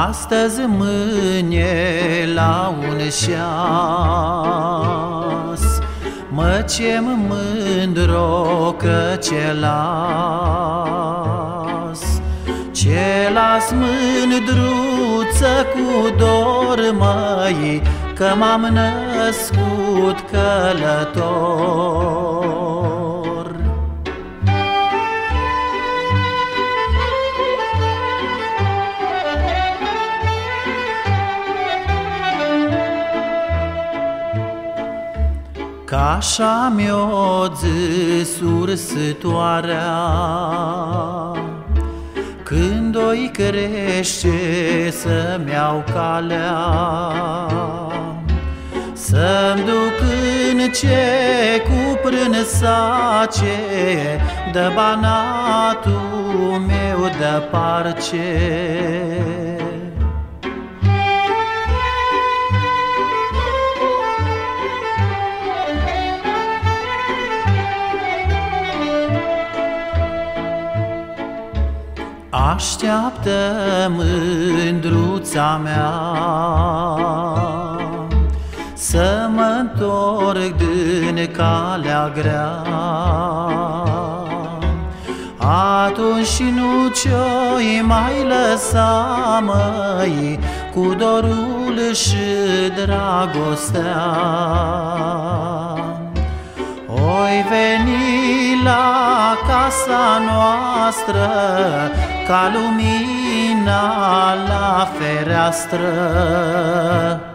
Astăzi, mâine, la un ceas, mă cem mândro că ce las mândruță cu dor, măi, că m-am născut călător. Ca-așa mi-o zis ursătoarea, când o-i crește să-mi iau calea, să-mi duc în ce cu prânsace, de banatul meu de parce. Așteaptă mândruța mea să mă întorc din calea grea. Atunci nu ce-o-i mai lăsa, măi, cu dorul și dragostea. Oi veni la casa noastră ca lumina la fereastră.